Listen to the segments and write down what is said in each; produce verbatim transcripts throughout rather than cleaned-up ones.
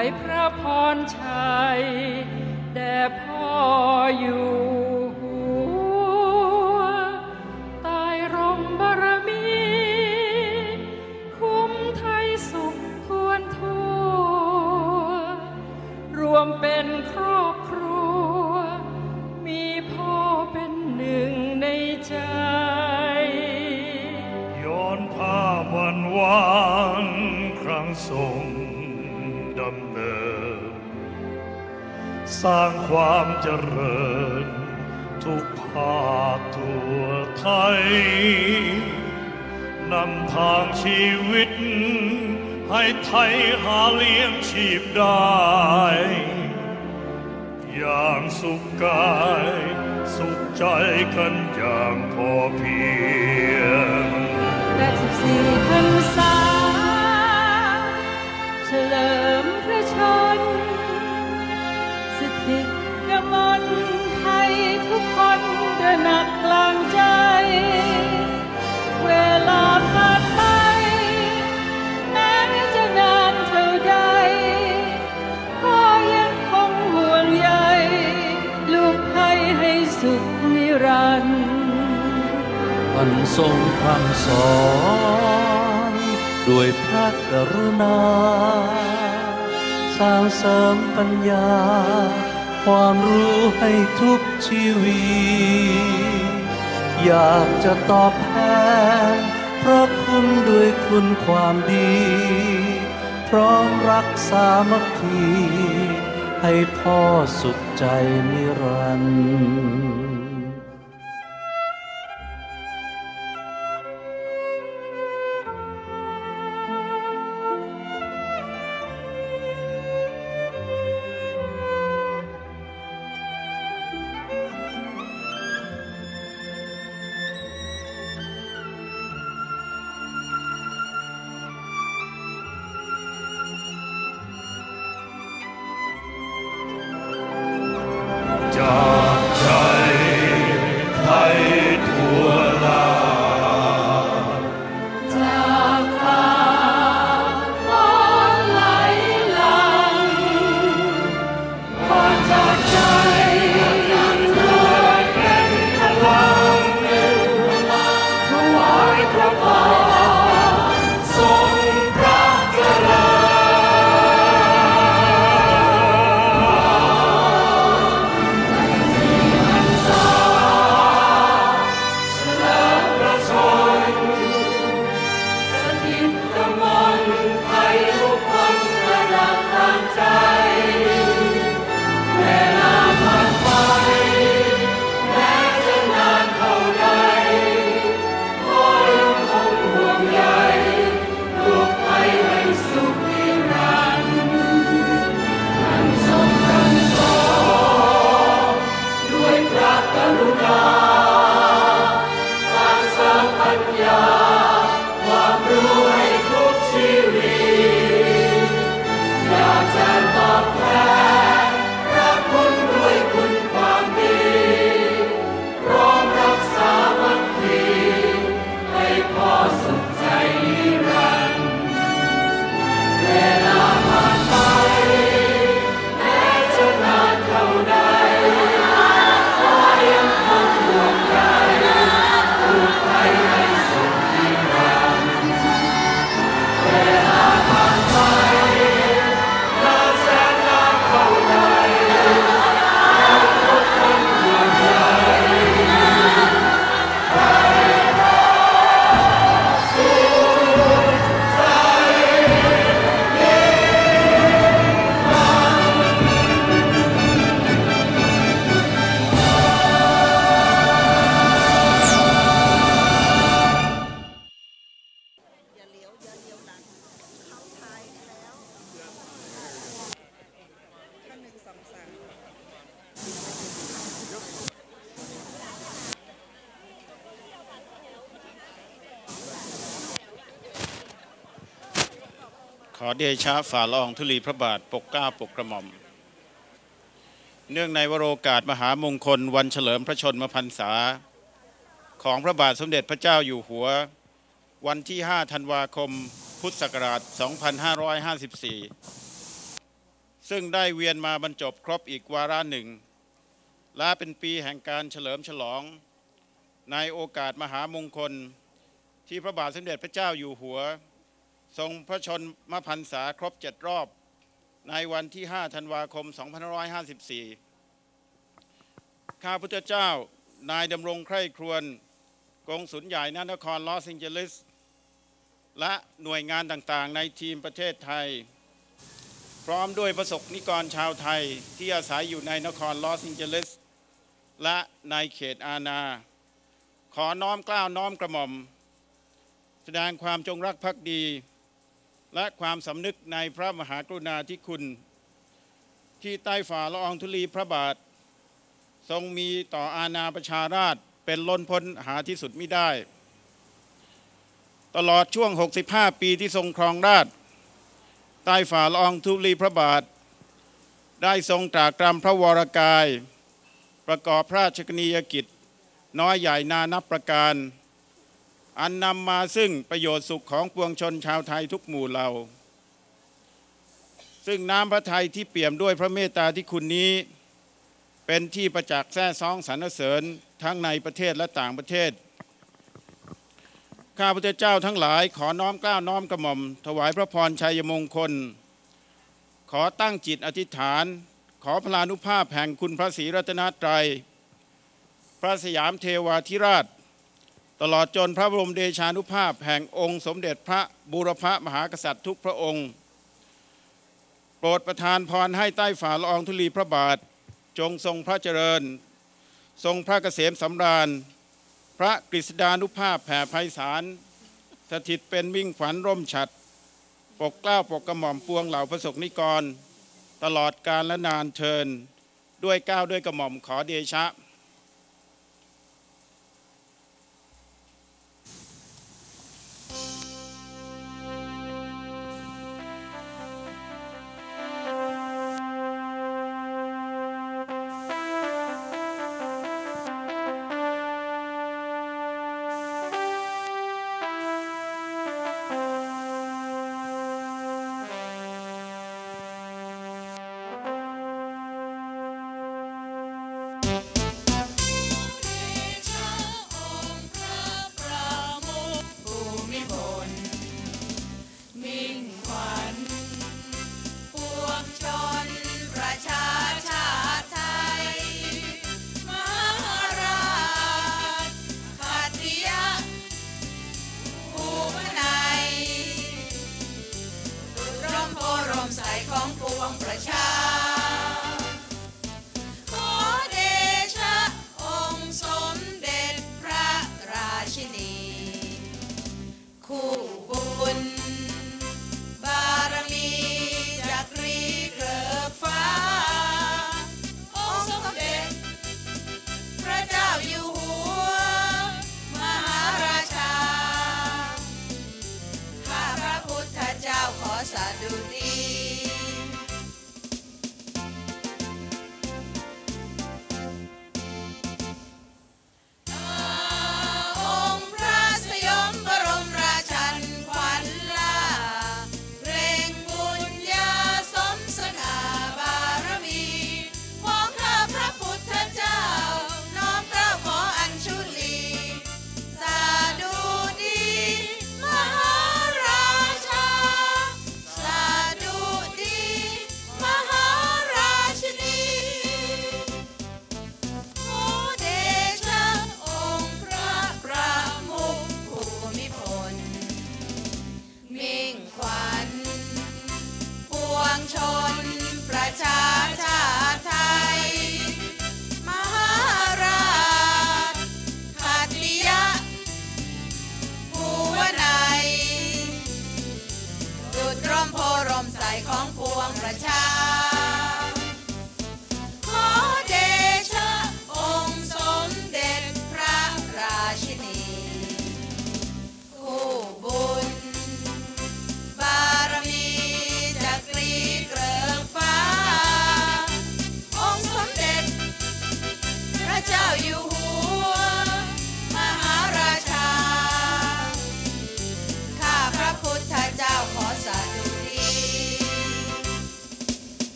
ายพระพรชัยแด่พ่ออยู่หัวใต้ร่มบารมีคุ้มไทยสุขทั่วทั่วรวมเป็นครอบครัวมีพ่อเป็นหนึ่งในใจย้อนภาพวันวานครั้งทรงดำเนินสร้างความเจริญทุกภาคทั่วไทยนำทางชีวิตให้ไทยหาเลี้ยงชีพได้อย่างสุขกายสุขใจกันอย่างพอเพียงแปดสิบสี่พรรษาเฉลิมพระชนสถิตกมลไทยทุกคนตระหนักกลางใจเวลาผ่านไปแม้จะนานเท่าใดพ่อยังคงห่วงใยลูกไทยให้สุขนิรันดร์ท่านทรงคำสอนด้วยพระกรุณาสร้างเสริมปัญญาความรู้ให้ทุกชีวิตอยากจะตอบแทนพระคุณด้วยคุณความดีพร้อมรักสามัคคีให้พ่อสุขใจนิรันดร์จากใจไทยทั่วลาจากฟ้าน้ำไหลหลังพอจากใจด้วยเป็นพลังถวายพระพรทรงพระเจริญขอเดชะฝ่าละอองธุลีพระบาทปกเกล้าปกกระหม่อมเนื่องในวโรกาสมหามงคลวันเฉลิมพระชนมพรรษาของพระบาทสมเด็จพระเจ้าอยู่หัววันที่ห้าธันวาคมพุทธศักราชสองพันห้าร้อยห้าสิบสี่ซึ่งได้เวียนมาบรรจบครบอีกวาระหนึ่งและเป็นปีแห่งการเฉลิมฉลองในโอกาสมหามงคลที่พระบาทสมเด็จพระเจ้าอยู่หัวทรงพระชนมพรรษาครบเจ็ดรอบในวันที่ห้าธันวาคมสองพันห้าร้อยห้าสิบสี่ข้าพุทธเจ้านายดำรงใคร่ครวญกงสุลใหญ่ณนครลอสแองเจลิสและหน่วยงานต่างๆในทีมประเทศไทยพร้อมด้วยประสบนิกรชาวไทยที่อาศัยอยู่ในนครลอสแองเจลิสและในเขตอาณาขอน้อมเกล้าน้อมกระหม่อมแสดงความจงรักภักดีและความสำนึกในพระมหากรุณาธิคุณที่ใต้ฝ่าละอองธุลีพระบาททรงมีต่ออาณาประชาราษฎร์เป็นล้นพ้นหาที่สุดมิได้ตลอดช่วงหกสิบห้าปีที่ทรงครองราชย์ใต้ฝ่าละอองธุลีพระบาทได้ทรงตรากตรำพระวรกายประกอบพระราชกรณียกิจน้อยใหญ่นานับประการอันนำมาซึ่งประโยชน์สุขของปวงชนชาวไทยทุกหมู่เหล่าซึ่งน้ำพระทัยที่เปี่ยมด้วยพระเมตตาที่คุณนี้เป็นที่ประจักษ์แท้ซ้องสรรเสริญทั้งในประเทศและต่างประเทศข้าพเจ้าทั้งหลายขอน้อมเกล้าน้อมกระหม่อมถวายพระพรชัยมงคลขอตั้งจิตอธิษฐานขอพลานุภาพแห่งคุณพระศรีรัตนตรัยพระสยามเทวาธิราชตลอดจนพระบรมเดชานุภาพแห่งองค์สมเด็จพระบูรพมหากษัตริย์ทุกพระองค์โปรดประทานพรให้ใต้ฝ่าละอองธุลีพระบาทจงทรงพระเจริญทรงพระเกษมสำราญพระกฤษดานุภาพแผ่ไพศาลสถิตเป็นมิ่งขวัญร่มฉัตรปกเกล้าปกกระหม่อมปวงเหล่าพระสงฆ์นิกรตลอดกาลและนานเทินด้วยเกล้าด้วยกระหม่อมขอเดชะ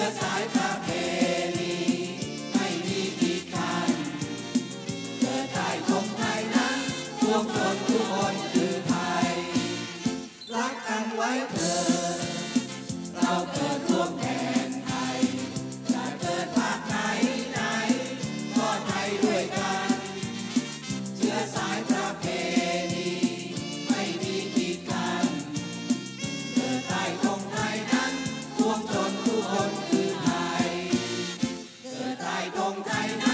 อสายประเพณีไม่มีกีดกันเกิดใต้ธงไทยนั้นพวกชนทุกคนคือไทยรักกันไว้เถิดเราเกิดร่วมแผ่นไทยจะเกิดภาคไหนไหนก็ไทยด้วยกันเชื้อสายประเพณีไม่มีกีดกันเกิดใต้ธงไทยนั้นพวกชนทุกคนคือไทยเกิดใต้ธงไทยนั้น